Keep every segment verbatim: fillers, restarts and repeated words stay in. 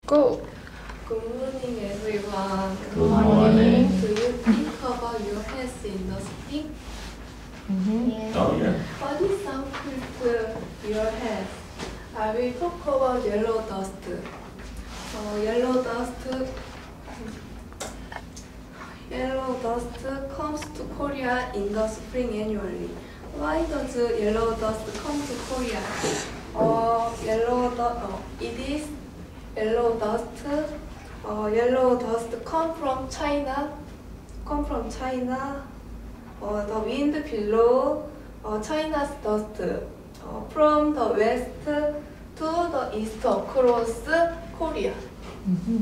Go. Good morning, everyone. Good morning. Do you think about your health in the spring? Mm-hmm. Yes. Oh, yeah. What is some good your health? I will talk about yellow dust. Uh, yellow dust. Yellow dust comes to Korea in the spring annually. Why does yellow dust come to Korea? Uh, yellow dust. Uh, it is yellow dust. Uh, yellow dust come from China. Come from China. Uh, the wind blow uh, China's dust uh, from the west to the east across Korea. Mm-hmm.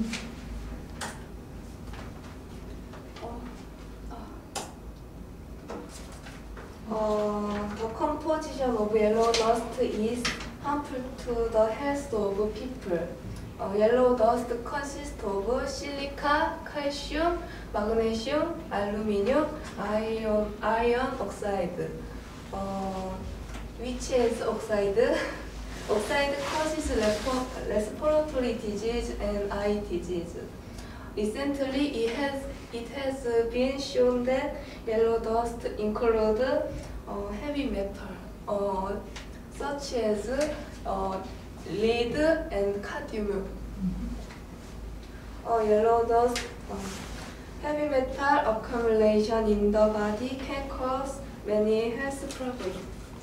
Uh, the composition of yellow dust is harmful to the health of people. Uh, yellow dust consists of silica, calcium, magnesium, aluminum, iron, iron oxide, uh, which is oxide. Oxide causes respiratory disease and eye disease. Recently, it has it has been shown that yellow dust includes uh, heavy metal, uh, such as uh, lead and cadmium. Uh, yellow dust, uh, heavy metal accumulation in the body can cause many health problems.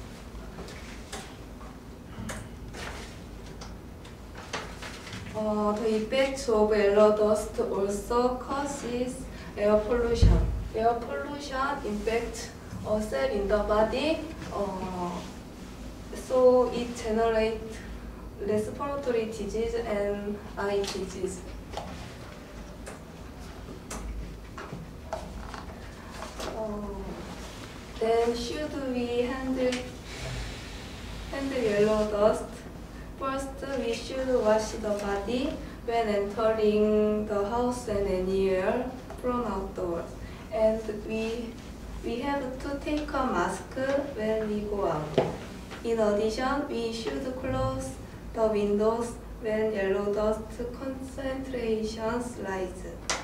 Uh, the effects of yellow dust also causes air pollution. Air pollution impacts a cell in the body, uh, so it generates respiratory disease and eye disease. Uh, then should we handle handle yellow dust? First, we should wash the body when entering the house and anywhere from outdoors. And we, we have to take a mask when we go out. In addition, we should close the windows when yellow dust concentrations rise.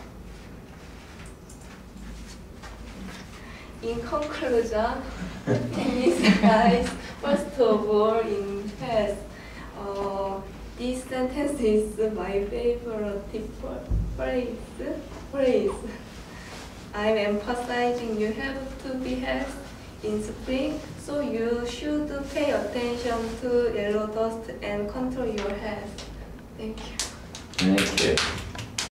In conclusion, tennis is first of all in health. Uh, this sentence is my favorite phrase. Phrase. I'm emphasizing you have to be healthy in spring, so you should pay attention to yellow dust and control your health. Thank you. Thank you.